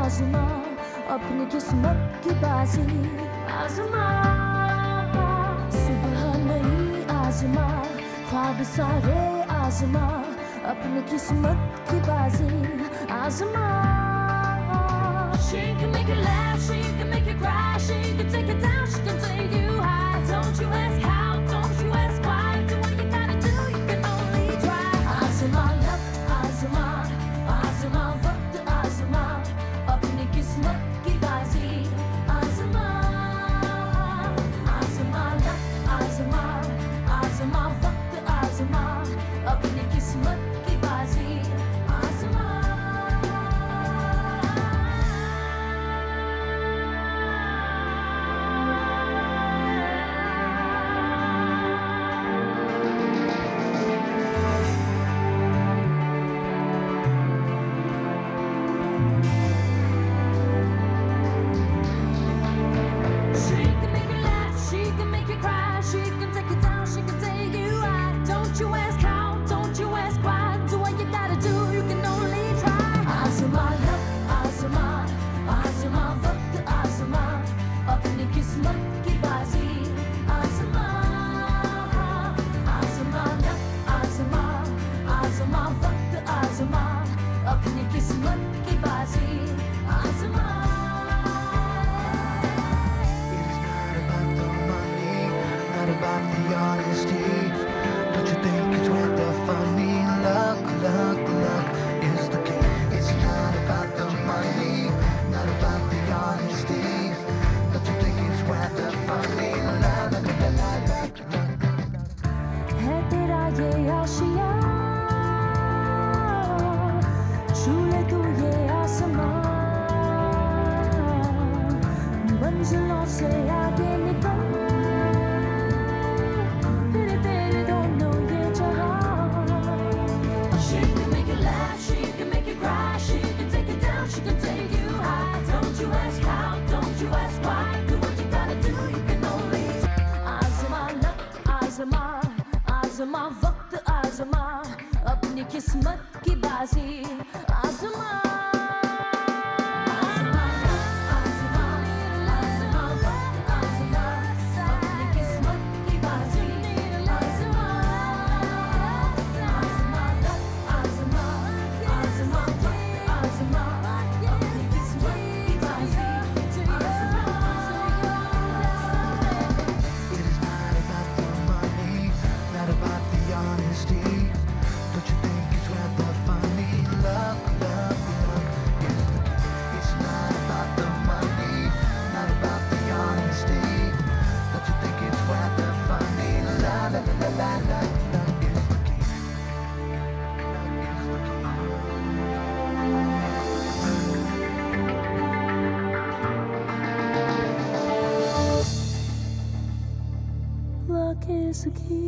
आजमा अपनी किस्मत की बाजी आजमा सुबह नहीं आजमा ख्वाब सारे आजमा अपनी किस्मत की बाजी आजमा She can make you laugh, she can make you cry, she can take it down, she can take you high. Don't you ask how, don't you ask why. Do what you gotta do, you can only try. आजमा luck आजमा आजमा वक्त आजमा अपनी किस्मत की बाजी आजमा आजमा लक आजमा आजमा वक्त आजमा अपनी किस्मत की बाजी आजमा मंजिलों से आगे निकल फिर तेरे दोनों ये जहां She can make you laugh, she can make you cry, she can take it down, she can take you high. Don't you ask how, don't you ask why. Do what you gotta do, you can only आजमा luck आजमा आजमा वक्त आजमा अपनी किस्मत की बाजी आजमा Luck is the key.